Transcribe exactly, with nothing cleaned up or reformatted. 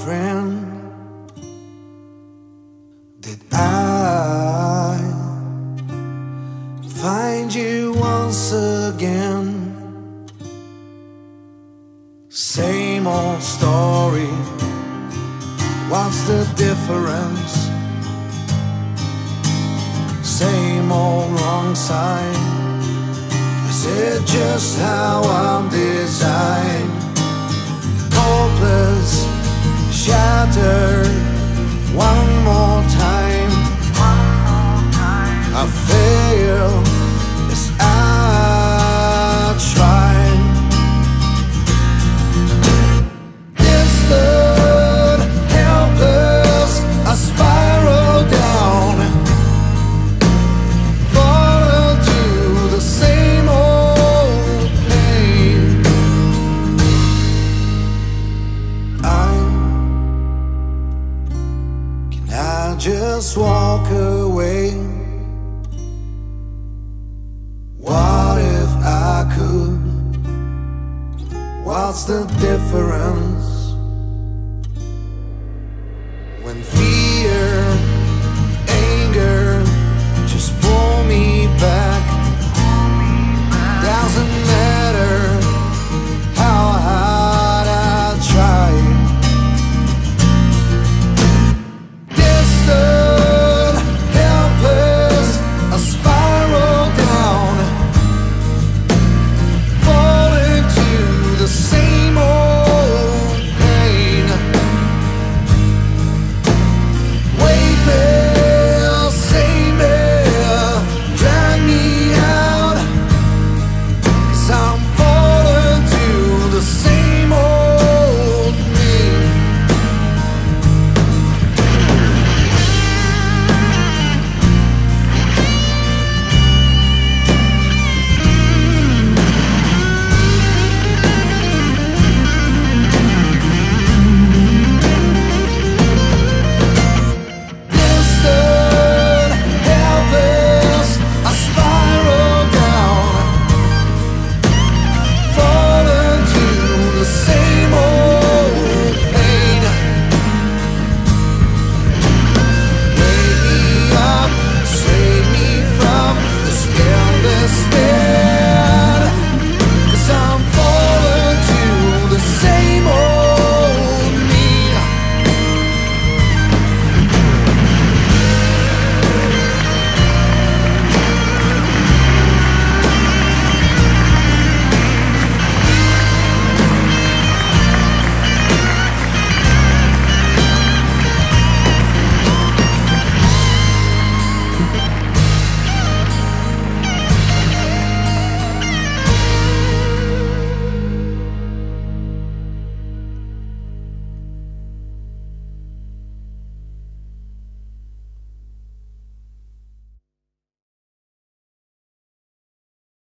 friend, did I find you once again? Same old story, what's the difference? Same old wrong sign, is it just how I'm designed? Hopeless, shattered, one more time. I fail as I try. Distant, helpless, I spiral down, fall to the same old pain. I can I just walk away? What if I could? What's the difference?